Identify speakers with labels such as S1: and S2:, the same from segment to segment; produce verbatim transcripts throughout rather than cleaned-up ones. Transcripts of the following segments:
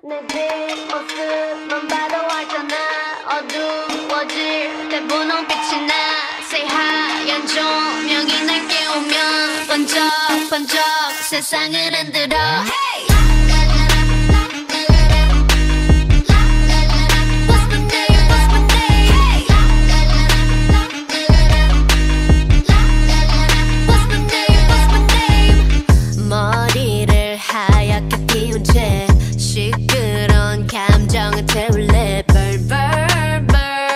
S1: 내 뒷모습만 봐도 알잖아. 어두워질 때 분홍빛이 나. 새하얀 조명이 날 깨우면 번쩍번쩍 세상을 흔들어. Hey! 머리를 하얗게 피운 채 시끄러운 감정을 태울래. 벌벌벌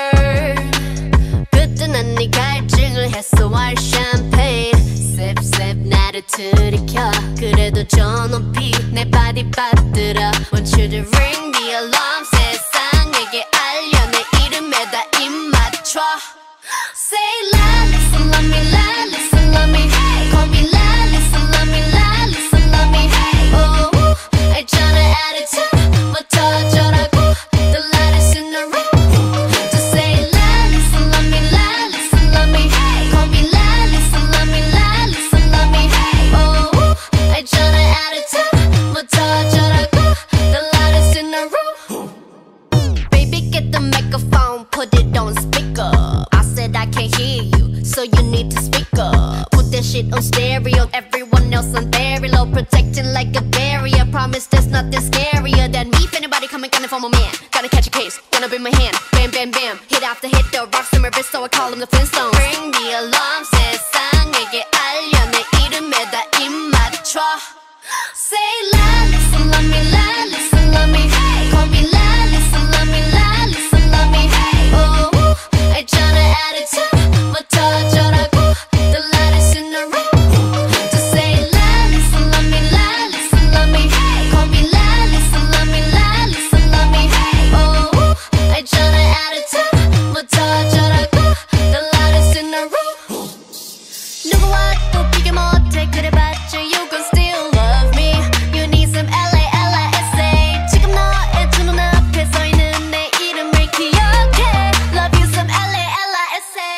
S1: 그때는 네 갈증을 해소할 샴페인 셉셉 나를 들이켜. 그래도 저 높이 내 발이 빠뜨려. Want you to ring the alarm. 세상에게 알려 내 이름에다 입 맞춰. Say la, listen, love me, la, listen, love me. Hey, call me la, listen, love me, la, listen, love me. Hey, oh, 알잖아 attitude부터 어쩌라고. The lightest in the room. Just say la, listen, love me, la, listen, love me. Hey, call me la, listen, love me, la, listen, love me. Hey, oh, 알잖아 attitude부터 어쩌라고. The lightest in the room. Baby, get the microphone, put it on speaker. I can't hear you, so you need to speak up. Put that shit on stereo, everyone else on very low. Protecting like a barrier, promise there's nothing scarier than me. If anybody coming coming for my man, gotta catch a case, gonna be my hand. Bam, bam, bam, hit after hit, the rocks in my wrist, so I call them the Flintstones. Ring the alarm, 세상에게 알려 내 이름에다 입 맞춰. Say la, listen, love me, la, listen, love me. Hey, call me la, listen, love me, la, listen, love me. Hey, oh, 알잖아 attitude부터 어쩌라고. The lightest in the room. Just say la, listen, love me, la, listen, love me. Hey, call me la, listen, love me, la, listen, love me. Hey, oh, 알잖아 attitude부터 어쩌라고. The lightest in the room. 누구와 또 비교 못해 그래봤자 you gon' still love me. You need some L A L I S A. 지금 너의 두 눈앞에 서 있는 내 이름을 기억해. Love you some L A L I S A.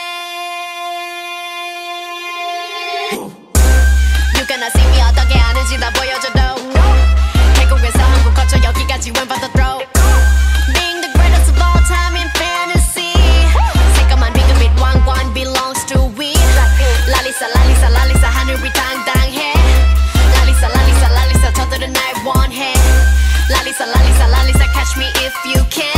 S1: You gonna see me 어떻게 하는지 다 보여줘도. 태국에서 한국 거쳐 여기까지 when but the throw. Being the greatest of all time in fantasy. 새까만 비그빛 왕관 belongs to we. 랄리사 랄리사 랄리사 하늘이 당당해. 랄리사 랄리사 랄리사 저들은 날 원해. 랄리사 랄리사 랄리사 catch me if you can.